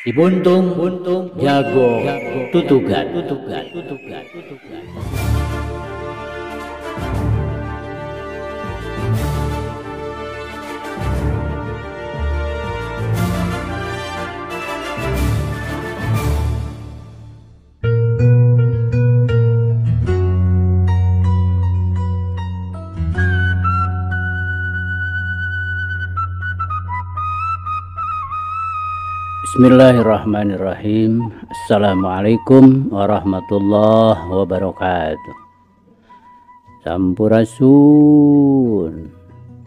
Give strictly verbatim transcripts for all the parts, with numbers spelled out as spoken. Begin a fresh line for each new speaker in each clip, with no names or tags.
Si Buntung, Buntung jago tutugan, tutugan, tutugan, tutugan. Bismillahirrahmanirrahim. Assalamualaikum warahmatullahi wabarakatuh. Sampurasun.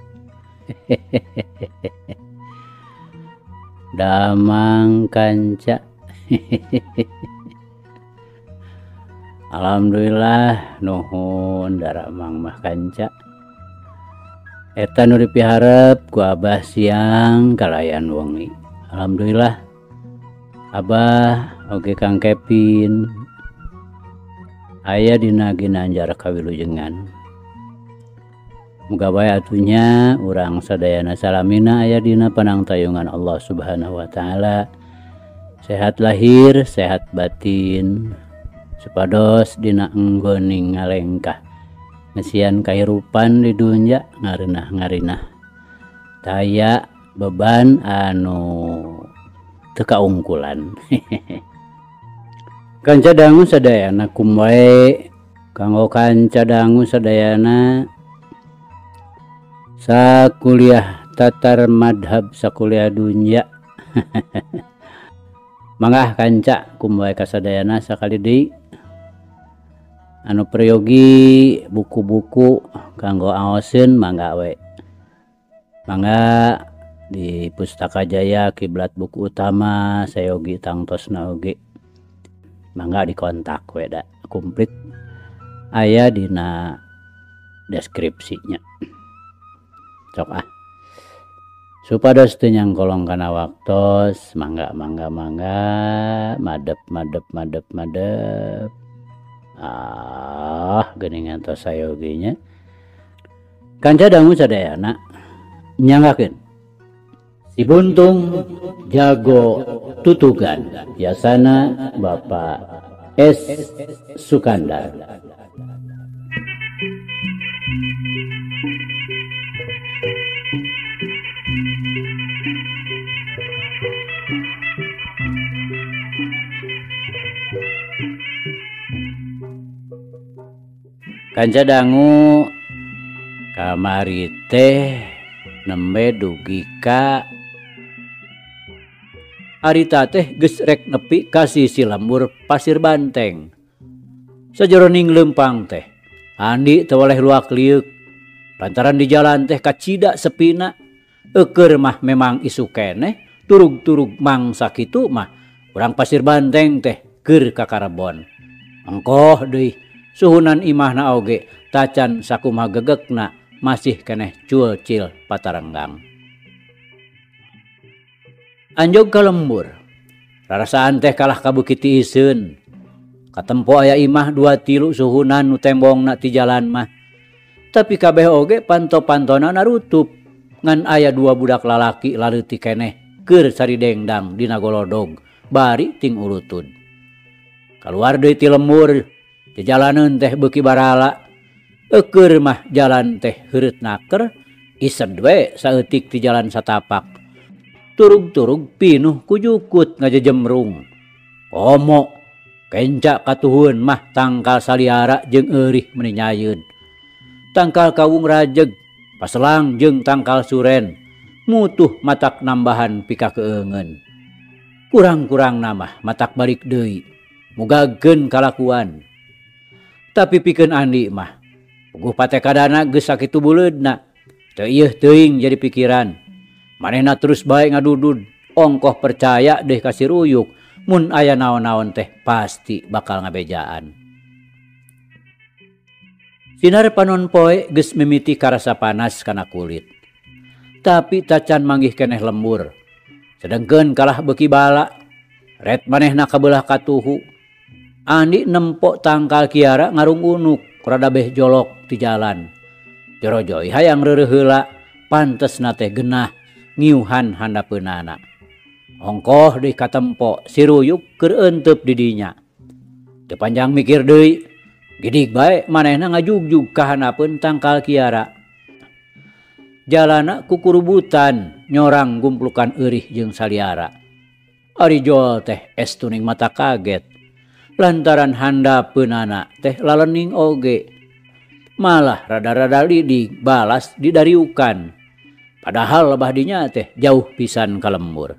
Damang kanca. Alhamdulillah nuhun daramang mah kanca. Eta nu dipiharep ku Abah siang kalayan wengi. Alhamdulillah Abah oge Kang Kevin aya dina Ginanjar kawilujengan. Muga bae atunya urang sadayana salamina aya dina panangtayungan Allah Subhanahu wa taala. Sehat lahir, sehat batin, supados dina enggoning ngalengkah ngesian kahirupan di dunya ngarenah-ngarinah. Taya beban anu teka ungkulan. Kanca dangu sadayana kumwae kanggo kanca dangu sadayana sakuliah tatar madhab sakuliah dunya. Mangah kanca kumwae kasadayana sakali deui anu prayogi buku-buku kanggo aoseun mangga we. Mangga di Pustaka Jaya Kiblat Buku Utama sayogi tangtosna oge mangga dikontak we da komplit aya dina deskripsinya. Sok ah supados teu nyangkolong kana waktos mangga mangga mangga madep madep madep madep ah geuningan tos sayoginya kanca dangu sadayana nyangakeun Si Buntung jago tutugan, biasana Bapak S. Sukandar. Kanca dangu kamari teh nembe dugi ka Arita teh geus rek nepi ka sisi lembur Pasir Banteng. Sajeroning leumpang teh Andi teu waleh luak liuk lantaran di jalan teh kacida sepina. Eukeur mah memang isu keneh turug-turug mangsa kitu mah urang Pasir Banteng teh keur ka Karebon. Engkoh deui suhunan imahna oge tacan sakumaha gegekna masih keneh cuel-cil patarenggang. Anjog ka lembur rarasaan teh kalah ka Bukit Tiiseun. Katempo aya imah dua tilu suhunan nu tembongna ti jalan mah. Tapi kabeh oge panto-pantona narutup ngan aya dua budak lalaki laleutik keneh keur saridengdang dina golodog bari ting ulutud. Kaluar deui ti lembur jajalaneun teh beuki barala. Eukeur mah jalan teh heureut naker ised we saeutik ti jalan satapak. Turug-turug pinuh ku jukut ngajejemrung. Komo kenca katuhun mah tangkal saliara jeung eurih meuni nyayeun. Tangkal kawung rajeg paselang jeung tangkal suren mutuh matak nambahan pika keungeun. Kurang-kurang namah matak balik deui mugageun kalakuan. Tapi pikeun Andi mah puguh patekadana geus sakitu buleudna teu ieuh teuing jadi pikiran. Manehna terus bae ngadudud ongkoh percaya deh kasih ruyuk mun aya naon-naon teh pasti bakal ngabejaan. Sinar panon poe geus mimiti karasa panas kana kulit. Tapi tacan manggih keneh lembur. Sedengkeun kalah beuki bala. Ret manehna kabelah katuhu. Andi nempok tangkal kiara ngarung unuk rada beh jolok ti jalan. Jorojoy hayang reureuh heula pantesna teh genah ngiuhan handapeunana. Ongkoh deui katempo si Ruyuk keur euteup di dinya. Teu panjang mikir deui, gidig bae manehna ngajugjug ka hanapeun tangkal Kiara. Jalana kukurubutan nyorang gumplukan eurih jeung saliara. Ari Jol teh estuning mata kaget lantaran handapeunana teh lalening oge. Malah rada-rada lidig balas didariukan. Padahal lebah dinya teh jauh pisan ka lembur.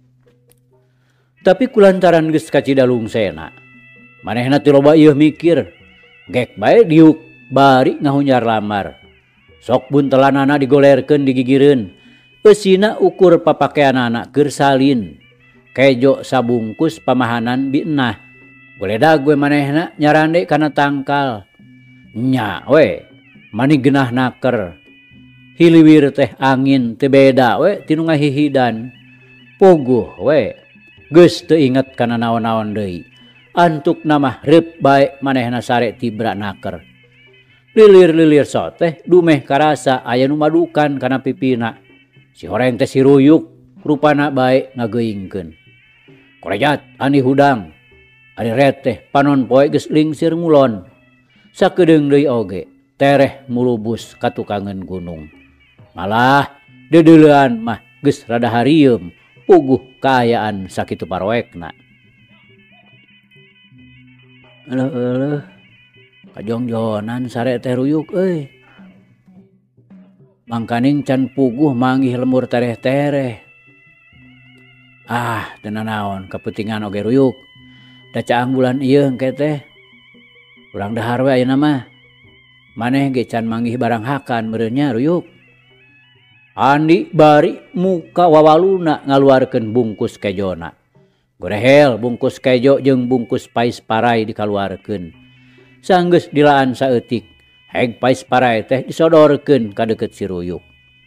Tapi kulantaran geus kacidalungsena, manehna teu loba ieu mikir, gek bae diuk bari ngahunyar lamar. Sok buntelanana digolerkeun digigireun, eusina ukur papakeanana keur salin. Kejo sabungkus pamahanan bienah. Goledag we manehna nyarande kana tangkal. Nya we, mani geunah naker. Hiliwir teh angin teu beda we tinu ngahihidan. Puguh we, geus teu inget kana naon-naon deui. Antukna mah reup bae manehna sare tibra naker. Lilir-lilir soteh dumeh karasa aya nu madukan kana pipina. Si horeng teh si Ruyuk rupana bae ngageuingkeun. Korejat ani hudang, ari ret teh panon poe geus lingsir ngulon. Sakedeung deui oge tereh mulubus ka tukangeun gunung. Malah deudeulean mah geus rada harieum puguh kaayaan sakitu paroekna. Eleuh-eleuh kajongjonan sare teh Ruyuk euy. Mangkaning can puguh manggih lemur tereh-tereh. Ah, teu nanaon kapentingan oge Ruyuk. Da caang bulan ieu engke teh. Urang dahar we ayeuna mah. Maneh ge can manggih barang hakan meureun nya Ruyuk. Andi bari muka wawaluna ngaluarkeun bungkus kejona. Gorehel bungkus kejo jeung bungkus pais parai dikaluarkeun. Sanggeus dilaan saeutik, heg pais parai teh disodorkeun ka deukeut si Ruyuk.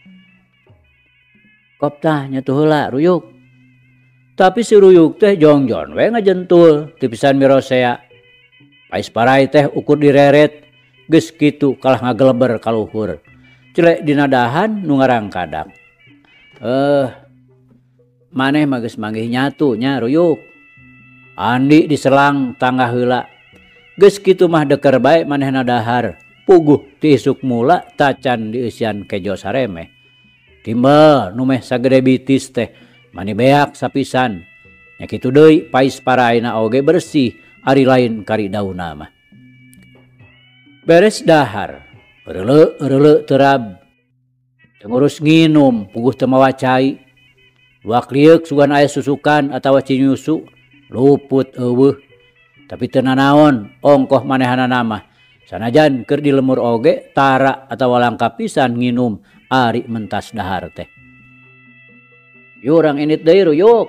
Kop tah nyatu heula Ruyuk. Tapi si Ruyuk teh jongjon we ngajentul teu pisan mirosea. Pais parai teh ukur direret, geus kitu kalah ngageleber ka luhur. Celek dina dahan nu ngarangkadak. Eh, maneh mah geus manggih nyatu nya Ruyuk. Andi diselang tangga heula. Geus kitu mah deker bae manehna dahar. Puguh ti isuk mula tacan dieusian kejo saremeh. Timbal nu meh sagede bitis teh mani beak sapisan. Nya kitu deui pais paraina oge bersih ari lain kari daunna mah. Beres dahar, eureuleu-eureuleu terab. Teu ngurus nginum puguh teu mawa cai. Luak liuk sugan aya susukan atawa cinyusu luput eueuh. Tapi teu nanaon ongkoh manehanana mah. Sanajan keur di lemur oge tara atawa langka pisan nginum ari mentas dahar teh. Yu urang init deui Ruyuk.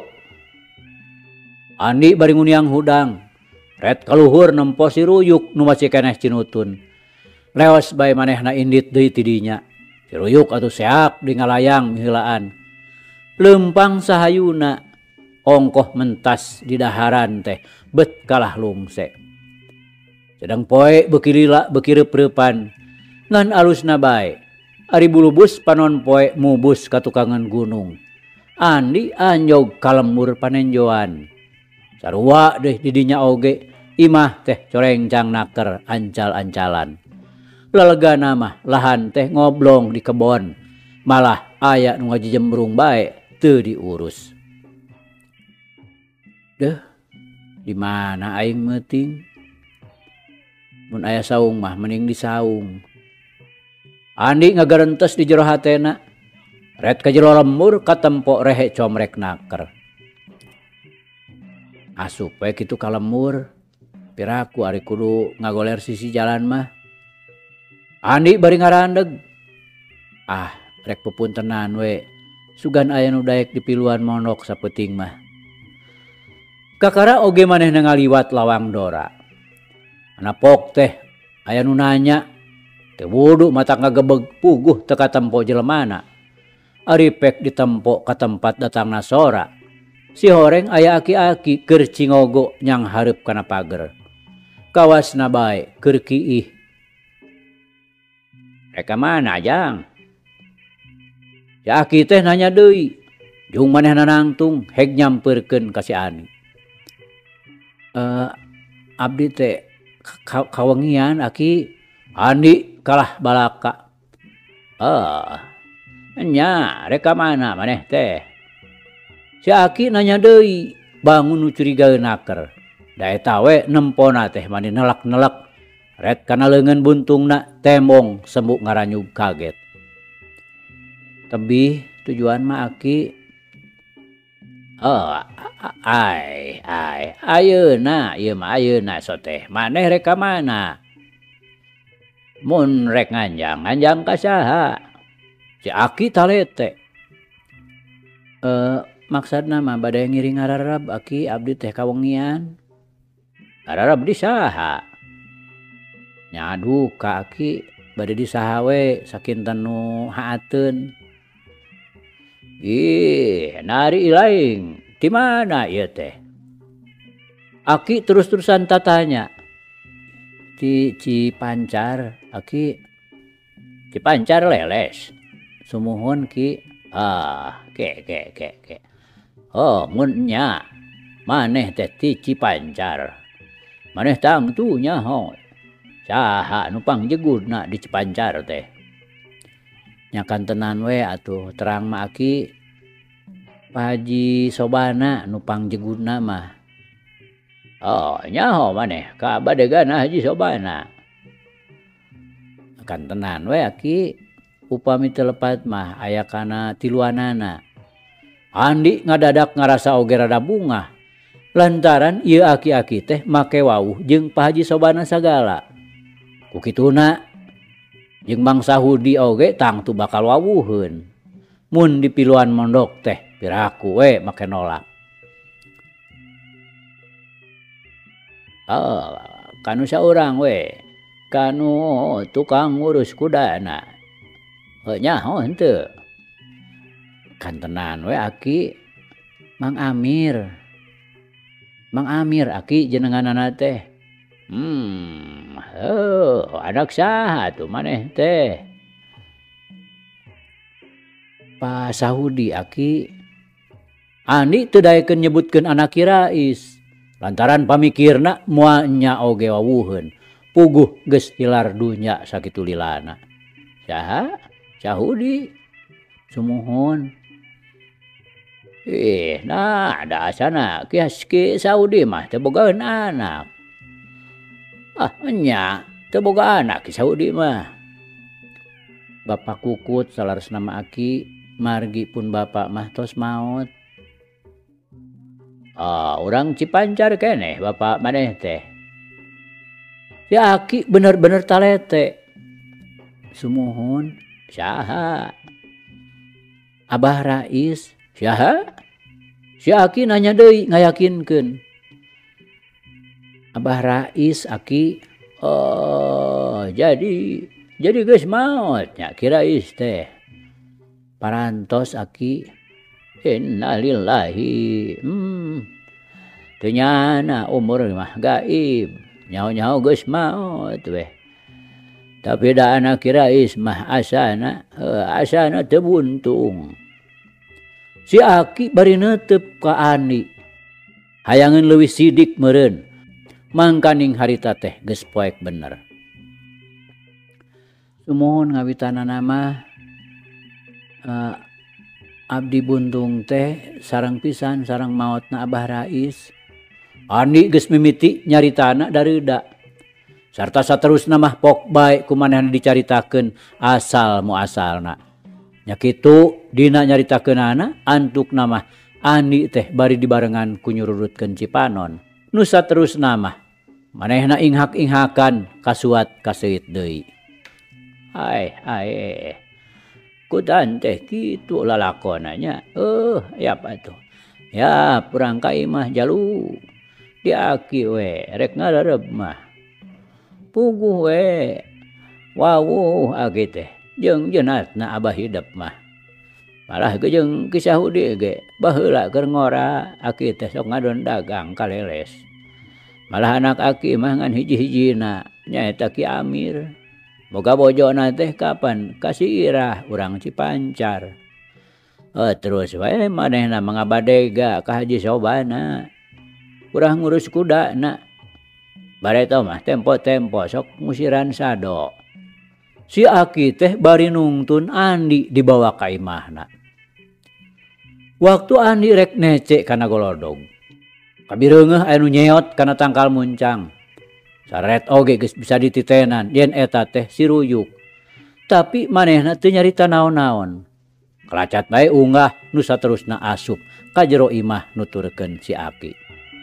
Andi bari nguniang hudang. Ret kaluhur nempo si Ruyuk nu masih keneh cinutun. Leos bae manehna indit deui ti dinya. Si Ruyuk atuh seak di ngalayang miheulaan. Leumpang sahayuna ongkoh mentas di daharan teh bet kalah lungse. Sedang poe beuki lila beuki reup-reupan ngan alusna bae. Ari bulubus panon poe mubus ka tukangan gunung. Andi anjog kalemur panenjoan. Sarua deh di dinya oge imah teh corencang naker ancal-ancalan. Lalegana mah lahan teh ngoblong di kebon. Malah aya nu ngajejembrung bae teu diurus. Deuh, di mana aing meuting? Mun aya saung mah mending disaung. Andi ngagarentes di jero hatena. Ret ka jero lembur katempo rehe comrek naker. Asup we kitu ka lembur. Piraku ari kudu ngagoler sisi jalan mah. Andi bari ngarandeg. Ah, rek pepuntenan we. Sugan aya nu daek dipiluan monok sapeuting mah. Kakara oge manehna ngaliwat lawang Dora. Anapok teh aya nu nanya. Teu wudu mata ngagebeg puguh teu katempo jelemana. Ari pek ditempo ka tempat datangna Sora. Si horeng aya aki-aki keur cingogo nyang hareup kana pager. Kawasna bae keur kiih. Reka mana Jang? Si aki teh nanya deui. Jung manehna nangtung heg nyamperkeun ka si Ani. Uh, abdi teh kawengian aki Andi kalah balaka. Ah, nya reka mana maneh teh. Si Aki nanya deui, bangun nu curigaeun aker. Da eta we nempona teh mani nelak-nelak. Ret kana leungeun buntungna tembong sembuk ngaranyug kaget. Tebih tujuan mah Aki. Oh, ai ai ayeuna ieu mah ayeuna so teh maneh rek ka mana? Mun rek nganjang nganjang ka saha? Si Aki talete. Eh maksudna mah bade ngiring ngararab Aki abdi teh kawengian. Ngararab di saha? Nyadu ka Aki bade di saha we sakinten nu haateun. Ih, nari ilaing. Di mana ieu teh? Aki terus-terusan tatanya. Di Cipancar, Aki Cipancar leles. Sumuhun Ki. Ah, ke ke ke ke. Oh, mun nya. Maneh teh ti Cipancar. Maneh tangtu nyaho. Saha nu pangjegudna di Cipancar teh. Nyakan tenan we atuh terang mah Aki Pak Haji Sobana nu pangjegudna mah. Oh nyaho maneh ka badegana Haji Sobana. Kan tenan we Aki upami teu lepat mah aya kana tiluanana. Andi ngadadak ngarasa oge rada bungah lantaran ieu aki-aki teh make wawuh jeung Pak Haji Sobana sagala. Ku kituna jeung Bang Sahudi oge tangtu bakal wawuheun. Mun dipiluan mondok teh piraku we make nolak. Oh, kanu saurang we. Kanu tukang ngurus kudana. Heuh nyaho henteu. Kan tenan we Aki Mang Amir. Mang Amir Aki jenenganana teh. Hmm, oh, anak saha tuh maneh teh? Pak Sahudi Aki. Ani teu daekeun nyebutkeun anak Rais. Lantaran pamikirna moal nya oge wawuheun. Puguh geus tilar dunya sakitu lilana. Saha? Sahudi. Sumuhun. Eh, nah dasana Ki Ki Sahudi mah teu bogaeun anak. Ah, nya teu boga anak Ki Sahudi mah. Bapak Kukut salaresna mah Aki margi pun bapak mah tos maot. Ah, urang Cipancar keneh bapak maneh teh. Si Aki bener-bener talete. Sumuhun, saha? Abah Rais, saha? Si Aki nanya deui ngayakinkeun. Abah Rais Aki, oh jadi jadi geus maot nya Ki Rais teh. Parantos Aki, innalillahi. Hmm. Teu nyana umur mah gaib. Nyaho-nyaho geus maot weh. Tapi da anak Ki Rais mah asana, uh, asana teu buntung. Si Aki bari neuteup ka Ani. Hayangeun leuwih sidik meureun. Mangkaning harita teh geus poek bener. Sumuhun ngawitanana mah uh, abdi buntung teh sareng pisan sareng maotna Abah Rais. Ani geus mimiti nyaritana dareuda. Sarta saterusna mah pok bae kumanehna dicaritakeun asal muasalna. Nya kitu dina nyaritakeunana antukna mah Ani teh bari dibarengan ku nyururutkeun Cipanon. Nu saterusna mah manehna inghak-inghakan kasuat kaseuit deui. Ai ai. Kudan teh kitu lalakonana. Eh, ya apa tuh? Ya purang ka imah jalu. Di Aki we rek ngarareb mah. Puguh we. Wawuh Aki teh jeung jeunatna Abah hidup mah. Malah ge jeung Ki Sahudi ge baheula keur ngora Aki teh sok ngadon dagang kaleles. Malah anak Aki mah ngan hiji-hijina nyaeta Ki Amir. Boga bojona teh kapan kasih irah urang Cipancar. Oh, terus wae manehna mangabadega ka Haji Sobana. Urang ngurus kudana. Bareto mah tempo-tempo sok ngusiran sado. Si Aki teh bari nungtun Andi dibawa ka imahna. Waktu Andi rek nece kana golodog. Kabireungeuh anu nyeot kana tangkal muncang. Saret oge geus bisa dititenan yen eta teh si Ruyuk. Tapi manehna teu nyarita naon-naon. Kelacat bae unggah nu saterusna asup ka jero imah nuturkeun si Aki.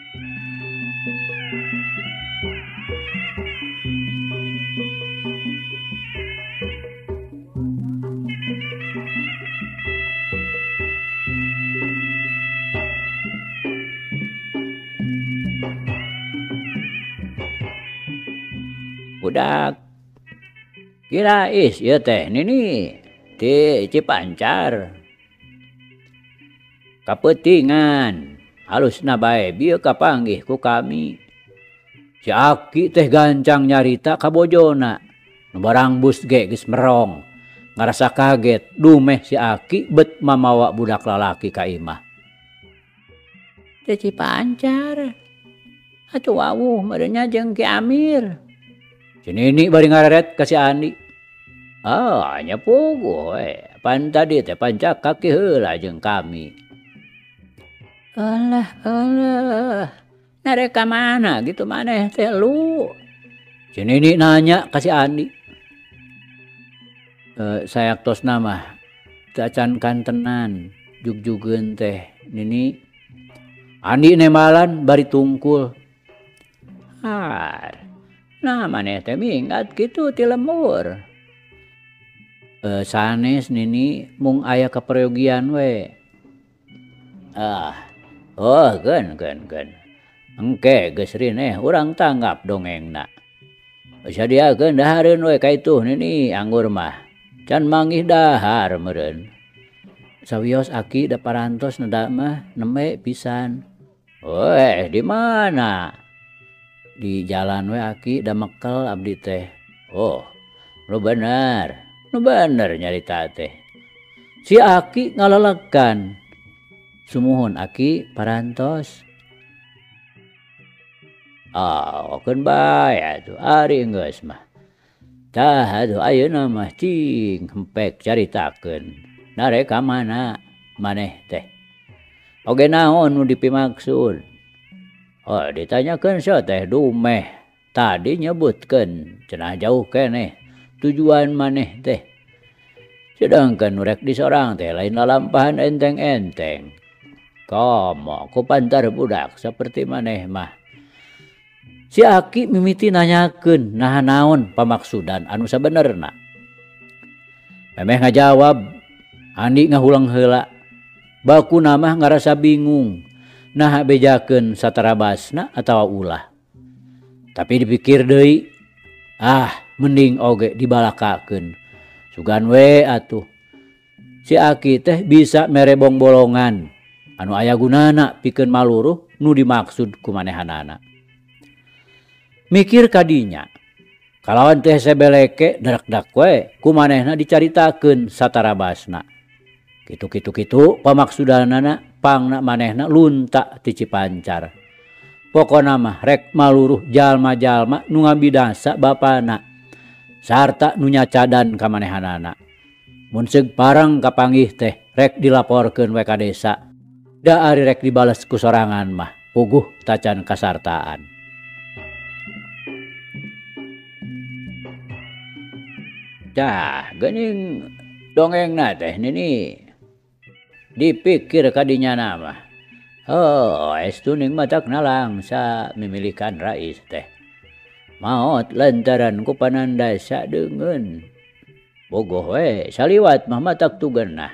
Budak kira is ieu teh nini ti Cipancar. Kapentingan halusna bae bieu kapanggih ku kami. Si Aki teh gancang nyarita ka bojona. Nu barang bus ge geus merong. Ngarasa kaget dumeh si Aki bet mamawa budak lalaki ka imah. Ti Cipancar. Atuh wawuh merenya jeung Ki Amir. Si Nini bari ngareret ka si Andi. Ah, nya puguh we. Pan tadi teh pancak kaki heula jeung kami. Alah, alah. Narek ka mana gitu maneh teh lu? Si Nini nanya ka si Andi. E, sayak tosna mah teu acan kantenan jug-jugeun teh Nini. Andi nemalan bari tungkul. Har. Nah maneh teh minggat kitu ti lemur. E, sanes Nini mung aya kaperyogian we. Ah. Oh, geun geun geun. Engke geus rineh urang tanggap dongengna. Sadiakeun dahareun we kaitu Nini anggur mah. Can manggih dahar meureun. Sawios Aki da parantos neda mah neme pisan. Weh, di mana? Di jalan we Aki da mekel abdi teh. Oh, nu bener. Nu bener nyarita teh. Si Aki ngalelekan. Sumuhun Aki parantos. Oh, keun bae atuh ari geus mah. Tah atuh ayeuna mah cing hempek caritakeun. Narek ka mana maneh teh? Oge naon nu dipimaksud? Oh, ditanyakeun sia teh dumeh. Tadi nyebutkeun cenah jauh keneh tujuan maneh teh. Sedangkan nu rek disorang teh lain lalampahan enteng-enteng. Komo ku pantar budak saperti maneh mah. Si Aki mimiti nanyakeun naha naon pamaksudan anu sabenerna. Memeh ngajawab, Andi ngahulang heula. Bakuna mah ngarasa bingung. Nah bejakeun satarabasna atawa ulah. Tapi dipikir deui, ah mending oge dibalakakeun. Sugan we atuh. Si Aki teh bisa merebong bolongan anu aya gunana pikeun maluruh nu dimaksud ku manehanana. Mikir kadinya. Kalawan teh sebeleke darak-dak we ku manehna dicaritakeun satarabasna. Kitu-kitu-kitu pamaksudanana pangna manehna lunta ti Cipancar. Pokona mah rek maluruh jalma-jalma nu ngabidasa bapana sarta nu nyacadan ka manehanana. Mun seug parang kapanggih teh rek dilaporkeun we ka desa. Da ari rek dibales ku sorangan mah puguh tacan kasartaan. Dah geuning dongengna teh Nini. Dipikir kadinya nama. Oh, estuning matakna langsa memilikan rais teh. Maot lantaran ku panandasa deungeun. Bogoh we saliwat mah matak tugenna.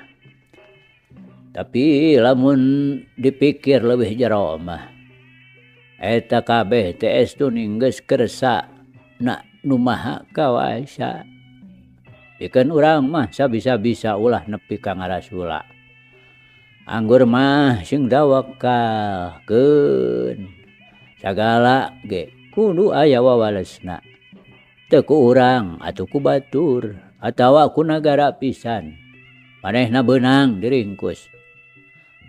Tapi lamun dipikir leuwih jero mah. Eta kabeh teh estuning geus kersa na nu maha kawasa. Pikeun urang mah sabisa-bisa ulah nepi ka ngarasula. Anggur mah sing tawakalkeun. Sagala ge kudu aya wawalesna. Teu ku urang atuh ku batur atawa ku nagara pisan. Manehna beunang diringkus.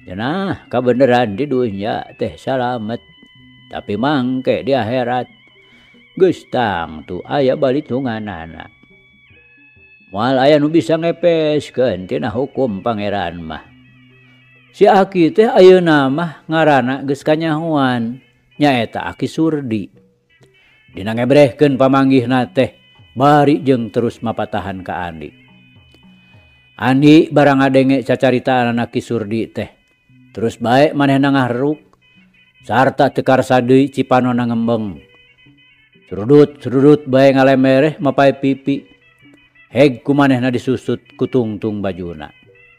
Cenah kabeneran di dunia teh salamet, tapi mangke di akhirat geus tang tu aya balitunganana. Moal aya nu bisa ngepeskeun tina hukum pangeran mah. Si Aki teh ayeuna mah ngaranna geus kanyahoan, nyaeta Aki Surdi. Dina ngebrehkeun pamanggihna teh bari jeung terus mapatahan ka Andi. Andi barang ngadenge cacaritaan Aki Surdi teh, terus bae manehna ngahruk, sarta teu karsa deui cipanonna ngembeng. Surudut-surudut bae ngalemereh mapae pipi, heg ku manehna disusut ku tungtung bajuna.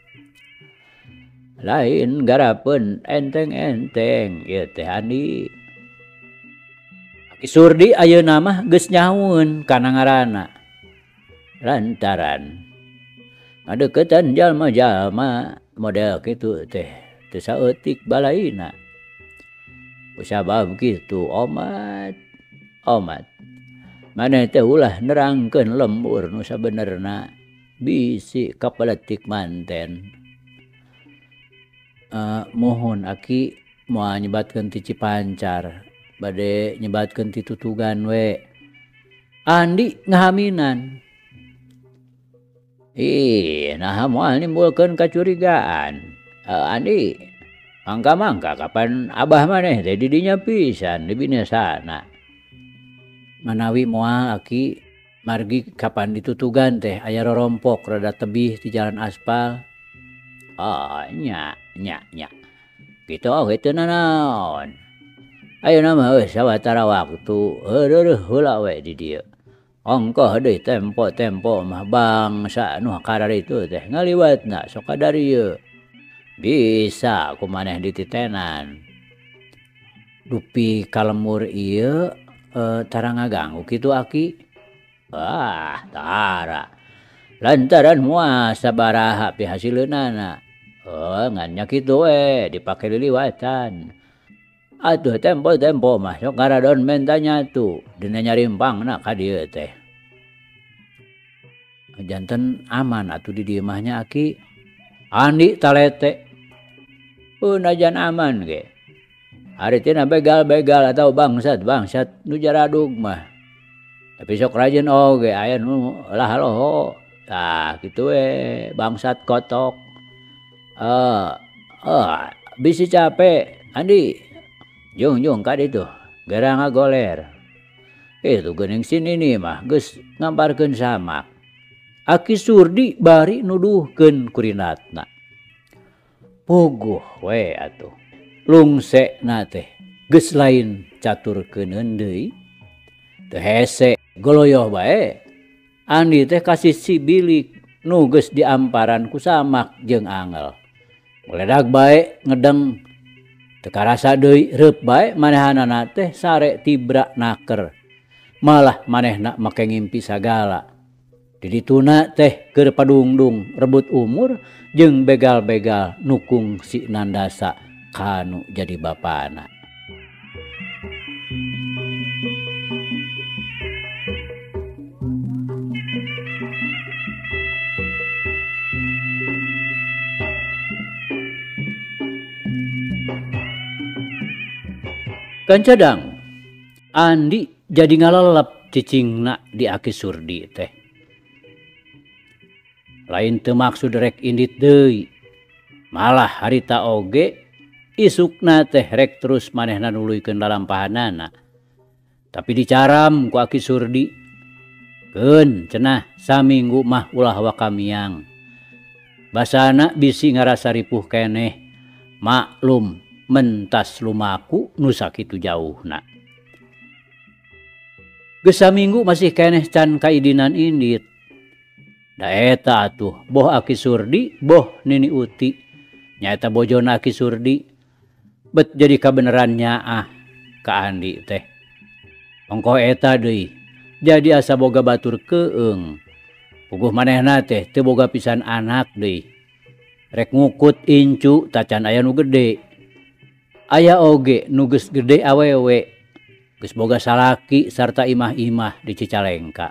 Lain garapeun enteng-enteng ieu teh Andi. Aki Surdi ayeuna mah geus nyahoeun kana ngaranna. Lantaran ngadeuketan jalma-jalma model kitu teh teu saeutik balaina. Kusabab kitu omat omat maneh teh ulah nerangkeun lembur nu sabenerna bisi kapeletik manten. Uh, mohon Aki moal nyebatkeun ti Cipancar bade nyebatkeun ti Tutugan we. Andi ngahaminan. Ih, nah moal nimbulkeun kacurigaan. Uh, Andi mangka-mangka kapan abah maneh teh di dinya pisan di binesana. Manawi moal Aki margi kapan di Tutugan teh aya rorompok rada tebih di jalan aspal. Oh nya nya nya kitu oge teu nanaon. Ayeuna mah geus sawatara waktu heureureuh heula we di dieu. Ongkoh deui tempo-tempo mah bangsa nu karar itu teh ngaliwatna sok ka darieu. Bisa kumaneh dititenan. Dupi kalemur ieu e, tara ngaganggu kitu Aki. Ah, tara. Lantaran moal sabaraha pihasileunana. Oh, ngan nya kitu we dipake liliwatan. Atuh tempo-tempo mah sok ngaradon menta nyatu dina nyarimpangna ka dieu teh. Janten aman atuh di dieu mah nya Aki. Andi talete. Unajan aman ge. Ari tina begal-begal atau bangsat-bangsat nu jaradug mah. Tapi sok rajin oge aya nu lah loho. Tah kitu we bangsat kotok. Eh, uh, bisi capek, Andi, jung-jung ka ditu, gara ngagoler. Itu geuning sini nih mah, geus ngamparkeun samak. Aki Surdi bari nuduhkeun kurinatna. Puguh we atuh, lungsena teh, geus lain caturkeuneun deui, teu hese goloyoh bae. Andi teh kasih si bilik nu geus diamparan ku samak jeung angel. Meledak bae ngedeng teu karasa deui reup bae manehanana teh sare tibra naker. Malah manehna make ngimpi sagala. Di dituna teh keur padungdung rebut umur jeung begal-begal nukung si Nandasa kanu jadi bapana. Kancadang, Andi jadi ngalelep cicingna di Aki Surdi teh. Lain teu maksud rek indit deui. Malah harita oge isukna teh rek terus manehna nuluykeun lalampahanana. Tapi dicaram ku Aki Surdi. Keun cenah saminggu mah ulah wakamiang. Basana bisi ngarasa ripuh keneh. Maklum mentas lumaku nu sakitu jauhna. Geus saminggu masih keneh can kaidinan indit. Da eta atuh boh Aki Surdi, boh Nini Uti. Nyaeta bojona Aki Surdi. Bet jadi kabeneran nyaah ka Andi teh. Ongkoh eta deui. Jadi asa boga batur keung. Puguh manehna teh teu boga pisan anak deui. Rek ngukut incu tacan aya nu gede. Aya oge nu geus gede awewe. Geus boga salaki sarta imah-imah di Cicalengka.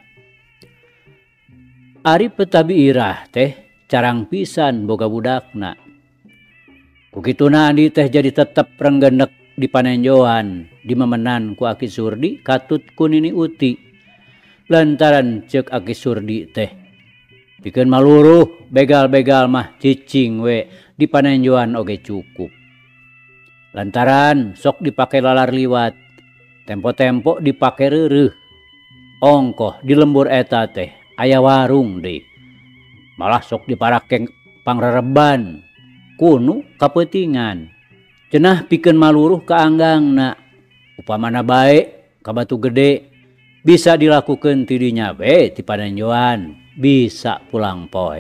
Ari petabi irah teh carang pisan boga budakna. Kukituna andi teh jadi tetep renggenek di panenjoan di memenan ku Aki Surdi katut ku Nini Uti. Lantaran cek Aki Surdi teh pikeun maluruh begal-begal mah cicing we di panenjoan oge cukup. Lantaran sok dipake lalar liwat, tempo-tempo dipake reureuh. Ongkoh di lembur eta teh aya warung deui. Malah sok diparake pangrereban kunu kapeutingan. Cenah pikeun maluruh ka anggangna. Upamana bae ka Batu Gede bisa dilakukeun ti dinya we ti panenjoan, bisa pulang poe.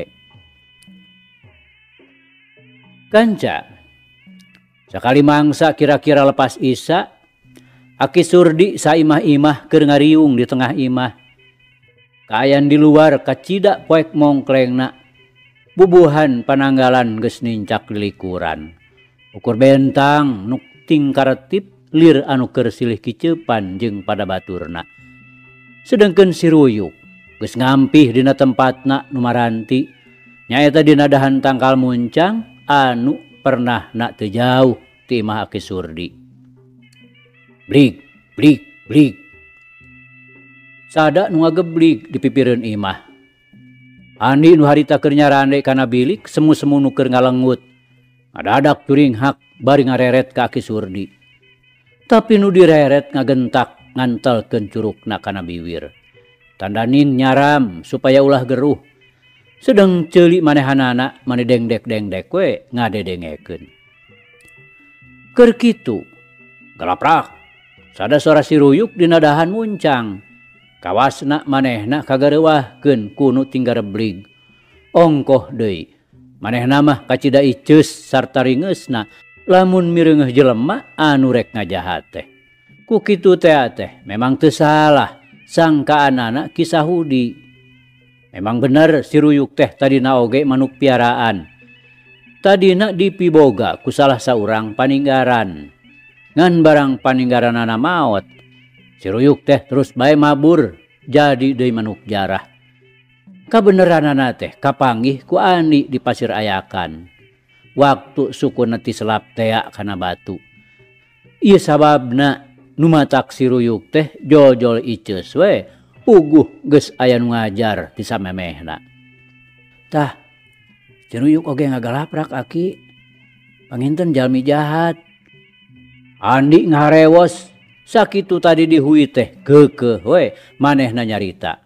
Kanca sakali mangsa kira-kira lepas Isya, Aki Surdi saimah-imah keur ngariung di tengah imah. Kaayan di luar kacida poek mongklengna. Bubuhan pananggalan geus nincak lilikuran. Ukur bentang nuk ting karetip lir anu keur silih kiceupan jeung pada baturna. Sedengkeun si Ruyuk geus ngampih dina tempatna nu maranti nyaeta dina dahan tangkal muncang anu pernah nak teu jauh ti imah Aki Surdi. Blik, blik, blik. Sada nu ngageblik di pipireun imah. Andi nu harita keur nyarande kana bilik semu-semu nu keur ngalengut. Ngadadak turing hak bari ngareret ka Aki Surdi. Tapi nu direret ngagentak ngantelkeun curugna kana biwir. Tandanin nyaram supaya ulah geruh. Sedeng ceuli manehanana mane dengdek-dengdek we ngadedengekeun. Keur kitu galaprak sada suara si Ruyuk dina dahan muncang. Kawasna manehna kagareuwahkeun kunu tinggal reblig. Ongkoh deui. Manehna mah kacida iceus sarta ringeusna lamun mireungeuh jelema anu rek ngajahat teh. Ku kitu teh teh memang teu salah sangkaanana Ki Sahudi. Memang bener si Ruyuk teh tadina oge manuk piaraan. Tadina dipiboga ku salah saurang paninggaran. Ngan barang paninggaranana maot, si Ruyuk teh terus bae mabur jadi deui manuk jarah. Kabeneranana teh kapanggih ku Andi di Pasir Ayakan. Waktu sukuna ti selap tea kana batu. Ieu sababna nu matak si Ruyuk teh jojol iceus we puguh geus aya nu ngajar ti samemehna. Tah, si Ruyuk oge ngagalaprak Aki. Panginten jalmi jahat. Andi ngaharewos sakitu tadi dihui teh keukeuh we manehna nyarita.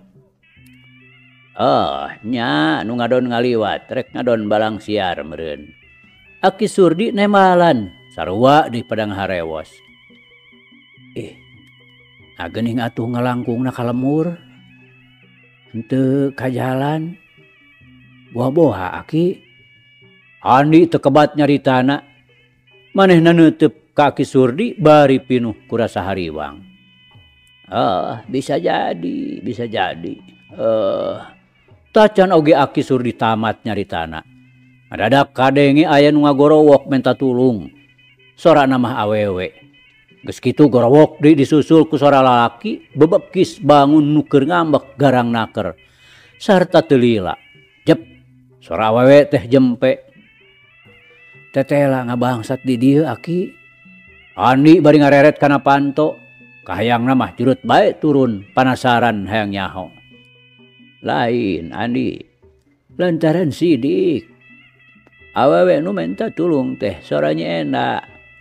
Oh nya nu ngadon ngaliwat rek ngadon balang siar meureun. Aki Surdi nemalan sarua di padang harewos. Eh agening atuh ngalangkungna ka lemur. Henteu ka jalan. Boha-boha Aki. Andi teu kebat nyaritana. Manehna neuteup ka Aki Surdi bari pinuh ku rasa hariwang. Oh, bisa jadi, bisa jadi. Eh, uh, tacan oge Aki Surdi tamat nyaritana. Adadak kadenge aya nu ngagorowok menta tulung. Sorana mah awewe. Geus kitu gorowok deui disusul ku sora lalaki bebekis bangun nu keur ngambek garang naker. Sarta teu lila. Jep, sora awewe teh jempe. Tetela ngabangsat di dieu Aki. Andi bari ngareret kana panto. Kahayangna mah jurut bae turun panasaran hayang nyaho. Lain Andi. Lantaran sidik. Awewe nu menta tulung teh soranya enak.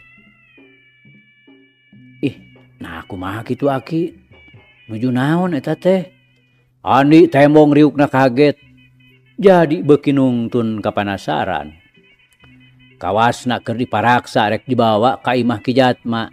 Ih, nah kumaha kitu Aki? Nuju naon eta teh? Andi tembong riukna kaget. Jadi beuki nungtun kapanasaran. Kawasna keur diparaksa rek dibawa ka imah Ki Jatma.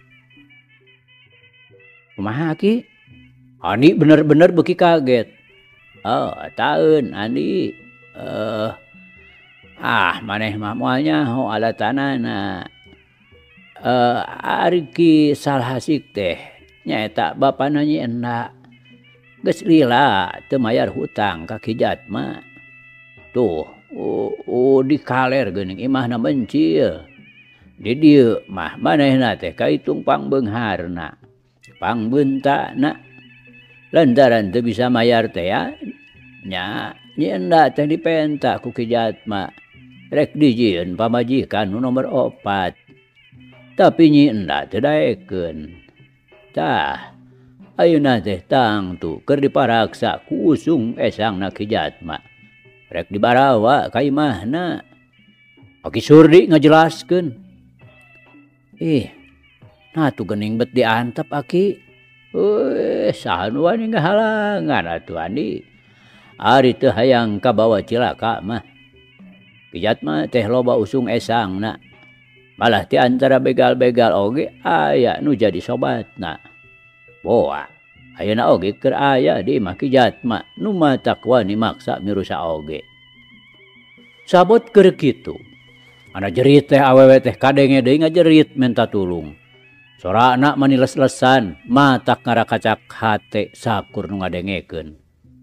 Kumaha Ki? Andi bener-bener beuki kaget. Oh, taeun Andi. Eh ah maneh mah moal nyaho alatanana. Eh ari Ki Salhasik teh nyaeta bapana nyenda. Geus lila teu mayar hutang ka Ki Jatma. Tuh Oh, oh di kaler geuning imahna mencil. Di dieu mah manehna teh kaitung pangbeungharna. Pangbeuntakna. Lantaran teu bisa mayar teh ya. Nya nyenda teh dipenta ku Ki Jatma. rek dijieun pamajikan nu nomor opat. Tapi nyi enda teu daekeun. Tah, ayeuna teh tangtu keur diparaksa ku usung esangna Ki Jatma. Rek dibarawa ka imahna. Oki Surdi ngajelaskeun. Ih, nah tu geuning bet diantep Aki. Weuh, saha nu wani ngahalangan atuh Andi. Ari teu hayang kabawa cilaka mah. Ki Jatma teh loba usung esangna. Malah ti antara begal-begal oge aya nu jadi sobatna. Boa, ayeuna oge keur aya di imah Ki Jatma nu matak wani maksa mirusa oge. Sabot keur kitu. Ana jerit teh awewe teh kadenge deui ngajerit minta tulung. Sorana mani les-lesan, matak ngarakacak hate sakur nu ngadengekeun.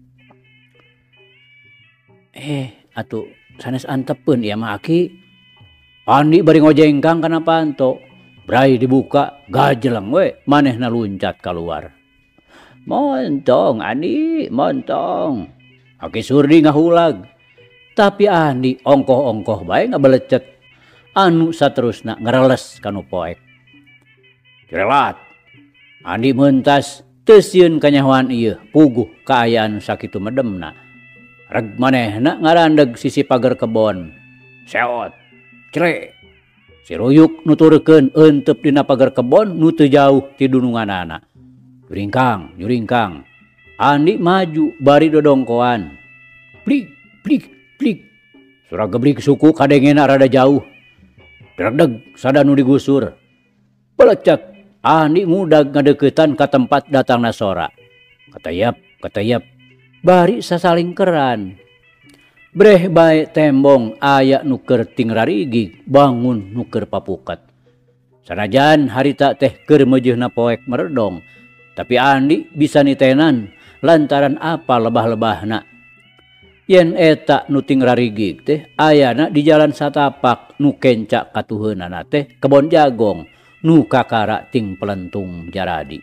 Eh, atuh sanes antepeun ieu mah Aki. Andi bari ngojengkang kana panto. Brai dibuka, gajeleng we, manehna luncat kaluar. Montong Andi, montong. Aki Surdi ngahulag. Tapi Andi ongkoh-ongkoh bae ngabelecet. Anu saterusna ngareles kanu poek. Cerelat. Andi meuntas teu sieun kanyahoan ieu puguh kaayaan sakitu medemna. Reg manehna ngarandeg sisi pager kebon. Seot. Cre. Si Ruyuk nuturkeun eunteup dina pager kebon nu teu jauh ti dununganana. Juringkang, juringkang. Andi maju bari dodongkoan. Plik, plik, plik. Surah gebrik suku kadengena rada jauh. Derdeg sada nu digusur. Pelecet. Andi ngudag ngadeuketan ka tempat datangna sora. Katayap, katayap. Bari sasalingkeran. Breh bae tembong aya nu keur ting rarigig bangun nu keur papuket. Sanajan harita teh keur meujeuhna poek meredong, tapi Andi bisa nitenan lantaran apa lebah-lebahna. Yen eta nu ting rarigig teh ayana di jalan satapak nu kenca katuheunana teh kebon jagong nu kakara ting pelentung jaradi.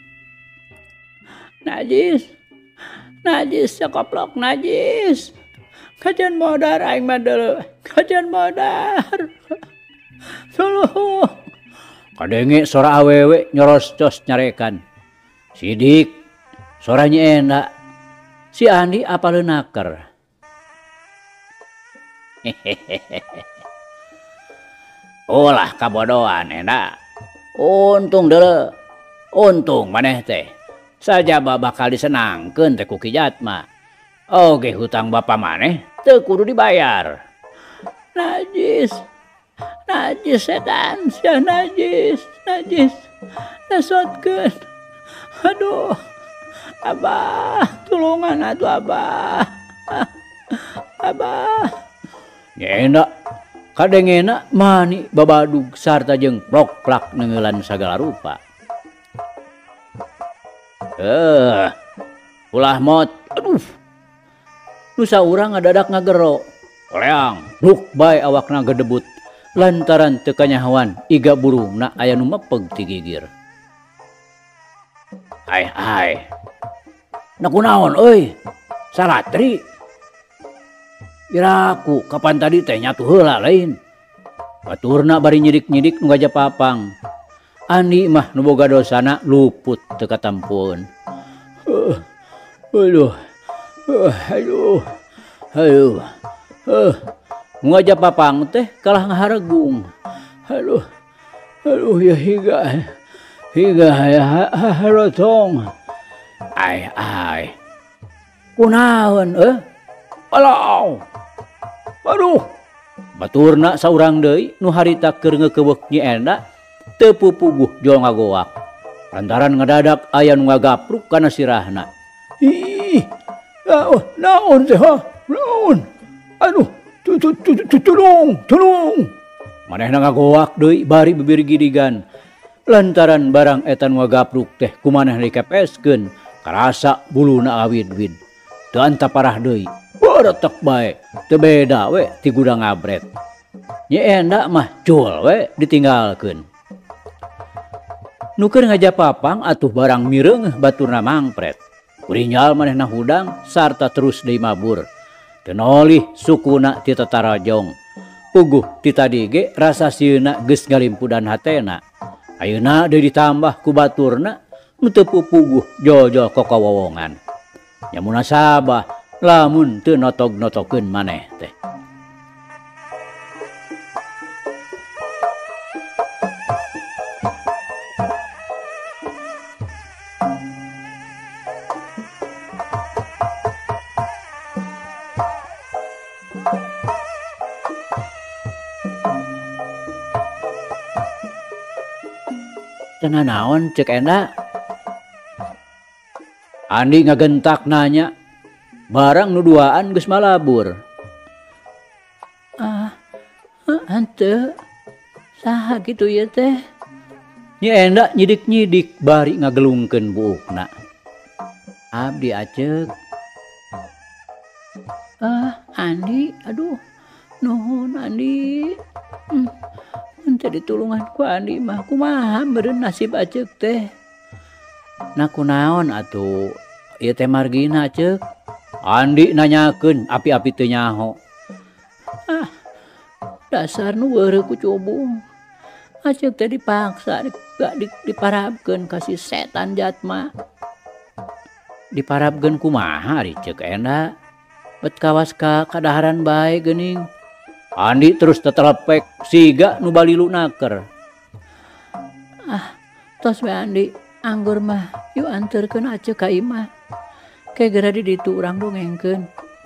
Najis, najis sakoplok najis. Kajian modar aing mah deuleu, kajian modar. Tuluh. Kadenge sora awewe nyorostos nyarekan. Sidik soranya enak. Si Andi apaleun naker. Ulah kabodohan enak. Untung deuleu. Untung maneh teh. Sajaba bakal disenangkeun teh ku Ki Jatma. Oge hutang bapa maneh teu kudu dibayar. Najis. Najis setan, sia najis, najis. Nasotkeun. Aduh. Abah, tulungan atuh Abah. Abah. Nyena kadengena mani babadug sarta jeung plok-plak neungelan sagala rupa. Eh, ulah mot. Aduh. Nu saurang ngadadak ngagero. Leang, duk bae awakna gedebut lantaran teu kanyahoan iga burungna aya nu mepeg ti gigir. Ai ai. Na kunaon euy? Salatri. Iraku kapan tadi teh nyatu heula lain. Baturna bari nyidik-nyidik nu gajapapang. Andi mah nu boga dosana luput teu katampueun. Uh, aduh. Uh, aduh. Aduh. Uh, nu gajapapang teh kalah ngaharegung. Aduh. Aduh ya higa. Higa ya harotong. Ai ai. Kunaon eh? Alau. Aduh. Baturna saurang deui nu harita keur ngeukeweuk Nyi Enda teu pupuguh jol ngagoak. Lantaran ngadadak aya nu ngagapruk kana sirahna. Ih. Oh, naon teh ha? Naon? Aduh, tulung, tulung. Manehna ngagoak deui bari bibir gidigan. Lantaran barang eta nu ngagapruk teh kumaneh dikepeskeun karasa buluna awid-wid. Teu anta parah deui. Baretek bae, teu beda we ti gudang ngabret. Nyi Enda mah cul we ditinggalkeun. Nu keur ngajapapang atuh barang mireungeuh baturna mangpret. Kurinjal manehna hudang sarta terus deui mabur. Teu nolih sukuna ti Tatarajong. puguh ti tadi ge rasa sieuna geus ngalimpudan hatena. Ayeuna deui ditambah ku baturna nu teu pupuguh jojo kokowowongan. Nya munasabah lamun teu notog-notokeun maneh teh. Cenah naon cek Enda? Andi ngagentak nanya, barang nu duaan geus malabur. Ah, henteu. Saha kitu ieu teh? Nya Enda nyidik-nyidik bari ngagelungkeun buukna. Abdi aceuk. Ah, Andi, aduh. Nuhun Andi. Hmm. Ente ditulungan ku Andi mah kumaha meureun nasib aceuk teh. Nah kunaon atuh ieu teh margina ceuk? Andi nanyakeun api-api teu nyaho. Ah, dasar nu weureu ku cubung. Aceuk teh dipaksa di, diparabkeun ka si setan jatma. Diparabkeun kumaha ari ceuk Enda? Bet kawas ka kadaharan bae geuning. Andi terus tetelepek siga nu balilu naker. Ah, tos we Andi, anggur mah yuk anterkeun aceuk ka imah. Kayak gara di ditu urang dongengkeun.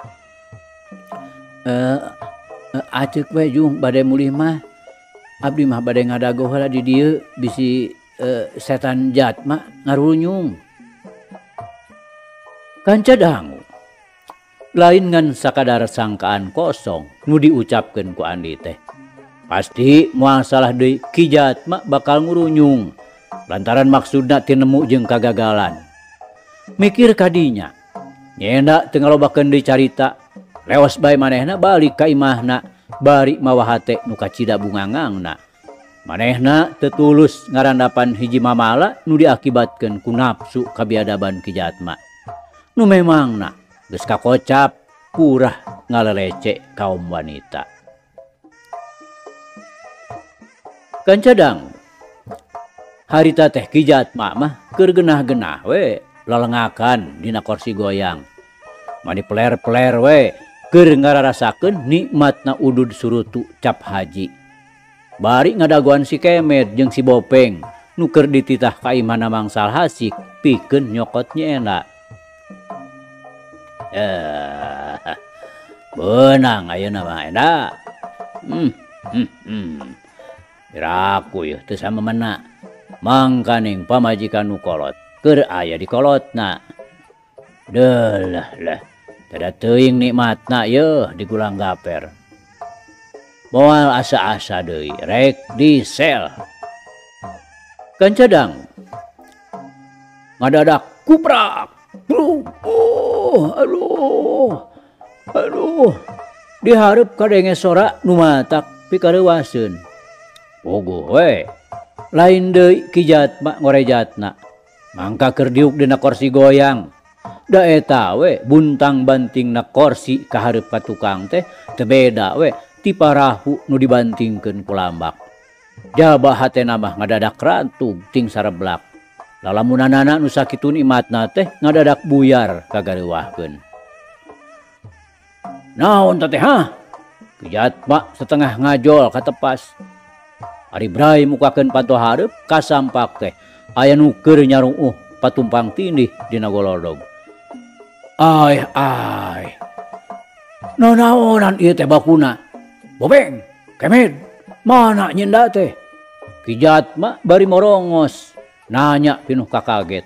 Eh, uh, aceuk we Jung bade mulih mah. Abdi mah bade ngadagoh heula di dieu bisi uh, setan jatma ngarunyung. Kanca dangu. Lain ngan sakadar sangkaan kosong nu diucapkeun ku Andi teh. Pasti moal salah deui Ki Jatma bakal ngurunyung lantaran maksudna teu nemu jeung kagagalan. Mikir kadinya, nyenda teu ngalobakeun deui carita, leos bae manehna balik ka imahna bari mawa hate nu kacida bungangangna. Manehna teu tulus ngarandapan hiji mamala nu diakibatkeun ku nafsu kabiadaban Ki Jatma. Nu memangna geus kakocap purah ngalelecek kaum wanita. Kancadang harita teh Ki Jatma mah keur genah-genah we lelengakan dina kursi goyang. Mani peler-peler we keur ngararasakeun nikmatna udud surutu cap haji. Bari ngadagoan si Kemet jeung si Bopeng nu keur dititah ka imahna mangsal hasik pikeun nyokot Nyenda. Eh, benang ayeuna mah Enda. Hmm, hmm, hmm. Iraku yeuh teu samemena. Mangkaning pamajikan nu kolot keur aya di kolotna. Deulah lah. Tada teuing nikmatna yeuh digulang gaper. Moal asa-asa deui rek disel. Kancadang. Ngadadak kuprak. Oh, aduh, aduh, diharap kadenge sora nu matak pikareuwaseun. Pogo we, lain deui Ki Jatma ngorejatna, mangka keur diuk dina kursi goyang. Da eta we buntang bantingna kursi ka hareup ka tukang teh teu beda we ti parahu nu dibantingkeun ku lambak. Jabah hatena mah ngadadak rantug ting sareblak. Lalamunanana nu sakitu nikmatna teh ngadadak buyar kagareuwahkeun. Naon teh ha? Ki Jatma setengah ngajol katepas. Ari brai mukakeun panto hareup kasampak teh aya nu keur nyarungeuh patumpang tindih dina golodog. Ai ai. Nanaonan ieu teh bakuna? Bopeng, Kemet, mana Nyenda teh? Ki Jatma bari morongos. Nanya pinuh kakaget.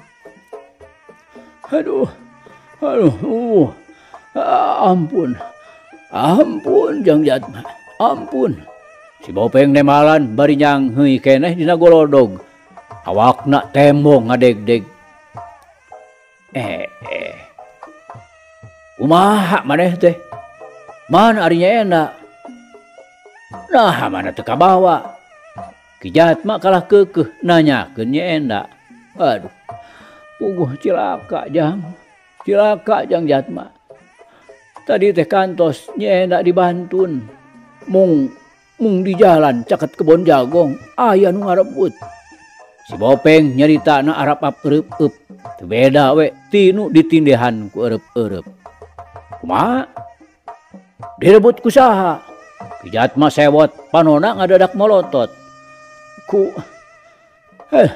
Aduh, aduh, uh, ampun, ampun Jang Jatma, ampun. Si Bopeng nemalan bari nyangheui keneh dina golodog. Awakna tembong ngadeg-deg. Eh, eh. Kumaha maneh teh? Mana ari Nyenda? Nah, mana teu kabawa. Ki Jatma kalah keukeuh nanyakeun Nyenda. Aduh, puguh cilaka Jang, cilaka Jang Jatma. Tadi teh kantos Nyenda dibantun. mung mung di jalan caket kebon jagong aya nu ngarebut. Si Bopeng nyaritana arap-ap eueup-eup. Teu beda we tinu ditindehan ku eueup-eueup. Kumaha? Direbut ku saha? Kijat mah sewot panona ngadadak molotot. Ku eh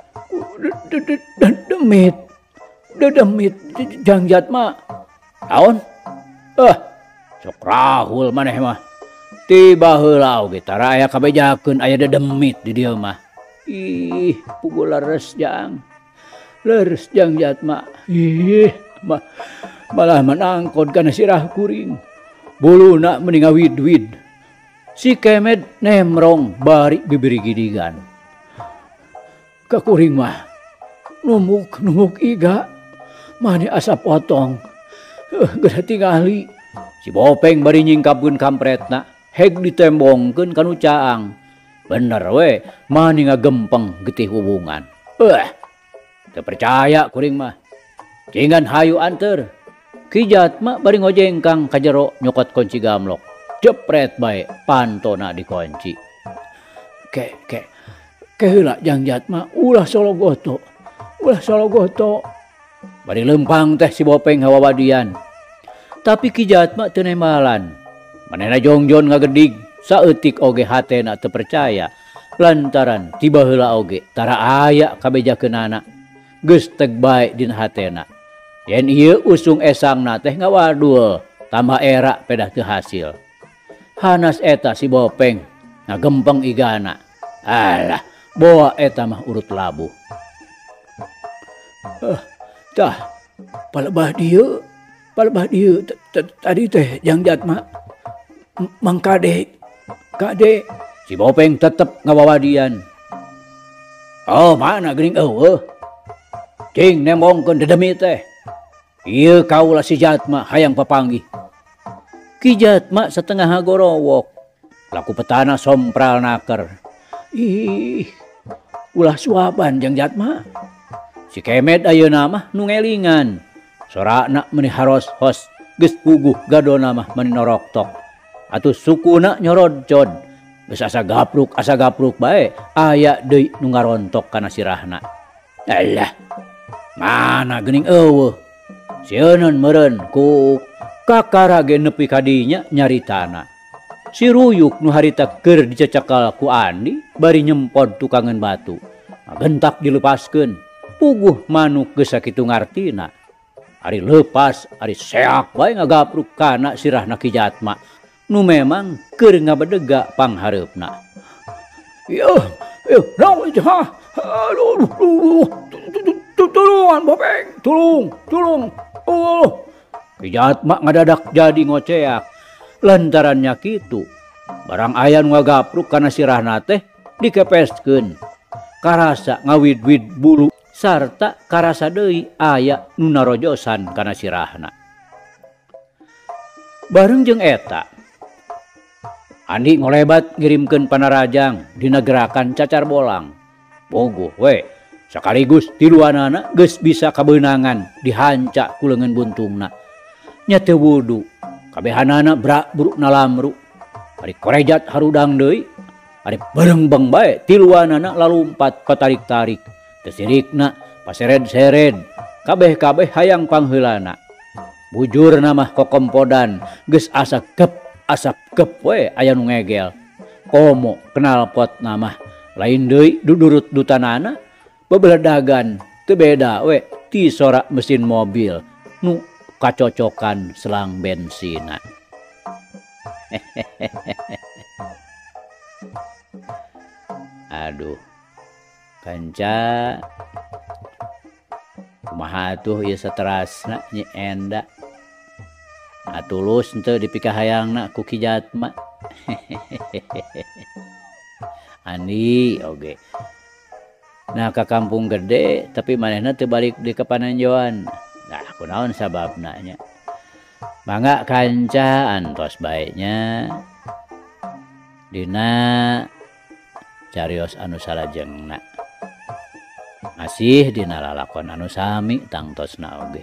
demit. Demit jangjat mah. Naon? Eh, sok rahul maneh mah. Tiba heula oge tara aya kabejakeun aya dedemit di dieu mah. Ih, pukul leres jang. Leres jang jat mah. Ih, mah malah menangkot kana sirah kuring. Buluna mending awid-wid. Si Kemet nemrong bari bibiri gidigan. Ka kuring mah numuk-numuk iga. Mane asa potong. Heuh, geura tingali. Si Bopeng bari nyingkapkeun kampretna, heg ditembongkeun kanu caang. Bener we, mani ngagempeng getih hubungan. Eh, teu percaya kuring mah. Cengan hayu anteur. Kijat mah bari ngojengkang ka jero nyokot kunci gamlok. Jepret bae pantona dikunci. Ke ke ke heula jangjat mah ulah sologoto. Ulah sologoto. Bari lempang teh si Bopeng hawawadian. Tapi kijat mah teu nemalan. Manehna jongjon ngagedig saeutik oge hatena teu percaya lantaran tiba heula oge tara aya kabejakeunana geus teg bae dina hatena. Yen ieu usung esangna teh ngawadul tambah era pedah teu hasil. Hanas eta si Bopeng ngagempeng igana. Alah, boa eta mah urut labuh. Eh, tah palebah dieu palebah dieu tadi teh jangjat mah Mang Kade Kade si Bopeng tetep ngawawadian. Oh mana geuning eueuh. Cing nemongkeun dedemit teh. Ieu kaula si Jatma hayang papanggih. Ki Jatma setengah ngagorowok. Laku petana sompral naker. Ih, ulah suaban jeung Jatma. Si Kemet ayeuna mah nu ngelingan. Sorana meuni haros-hos geus puguh gadona mah meuni noroktok. Atuh sukuna nyorodcod. Geus asa gapruk asa gapruk bae aya deui nu ngarontok kana sirahna. Alah. Mana geuning eueuh. Sieun meureun ku kakara ge nepi ka dinya nyaritana. Si Ruyuk nu harita keur dicecekal ku Andi bari nyempod tukangan batu. Gentak dilepaskeun. Puguh manuk geus sakitu ngartina. Ari leupas, ari seak bae ngagapruk kana sirahna Ki Jatma nu memang keur ngabedega panghareupna. Yuh, yuh, naon ieu ha? Aduh, tulungan Bopeng, tulung, tulung. Oh, Ki Jatma ngadadak jadi ngoceak. Lantarannya kitu, barang aya nu ngagapruk kana sirahna teh dikepeskeun. Karasa ngawid-wid bulu sarta karasa deui aya nu narojosan kana sirahna. Bareng jeung eta, Andi ngolebat ngirimkeun panarajang dina gerakan cacar bolang. Bogoh we, sakaligus tiluanana geus bisa kabeunangan dihanca ku leungeun buntungna. Nya teu wudu, kabehanana brak-bruk nalamru. Ari korejat harudang deui, ari berengbeng bae tiluanana lalumpat patarik-tarik. Teu sirikna pasered-sered, kabeh-kabeh hayang pangheulana. Bujurna mah kokompodan geus asa kep asa kep we aya nu ngegel. Komo knalpotna mah lain deui dudurut dutanana bebeledagan teu beda we ti sorak mesin mobil nu kacocokan selang bensina. Aduh, kanca kumaha atuh ieu saterasna Nyi Enda. Atulus henteu dipikahayangna ku Ki Jatma. Andi oge. Nah ka kampung gede tapi manehna teu balik di Kapananjoan. Nah kunaon sababna nya? Mangga kanca antos bae-nya dina carios anu salajengna. Masih dina lalakon anu sami tangtosna oge.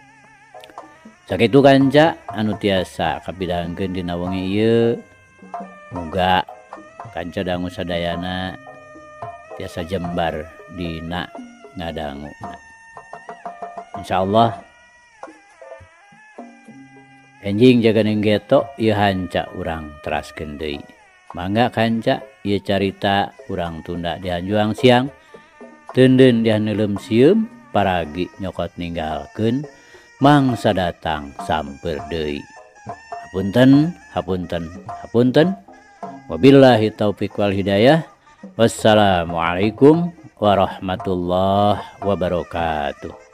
Sakitu kanca anu tiasa kapidangkeun dina wengi ieu. muga kanca dangu sadayana tiasa jembar dina ngadangu. Insyaallah enjing jaga nenggeto ieu hanca urang teraskeun deui. Mangga kanca ieu carita urang tunda di Hanjuang Siang teundeun di haneulem sieum paragi nyokot ninggalkeun mangsa datang samper deui. Hapunten, hapunten, hapunten. Wabillahi taufiq wal hidayah. Wassalamualaikum warahmatullahi wabarakatuh.